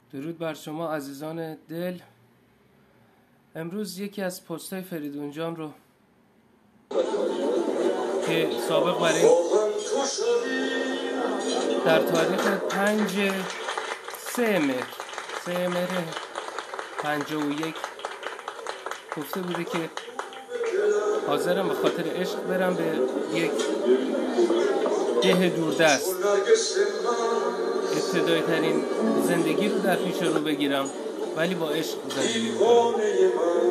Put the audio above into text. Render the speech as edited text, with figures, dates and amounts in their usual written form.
درود بر شما عزیزان دل. امروز یکی از پست‌های فریدون جان رو که سابق برای در تاریخ 3 مهر 51 گفته بوده که حاضرم به خاطر عشق برم به یک ده دوردست، ابتدایی ترین زندگی رو در پیش رو بگیرم ولی با عشق زندگی بکنم.